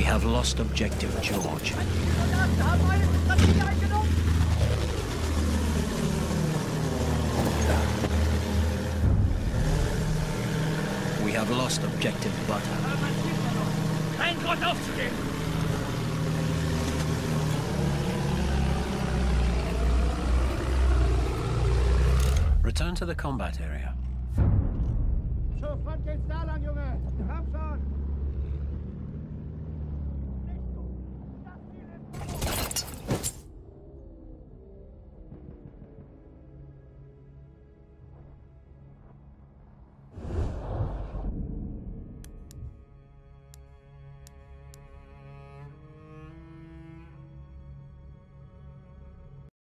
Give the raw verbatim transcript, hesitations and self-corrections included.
have lost objective George. We have lost objective Butter. Kein Grund aufzugeben! Return to the combat area. Zur Front geht's da lang, Junge! Komm schon!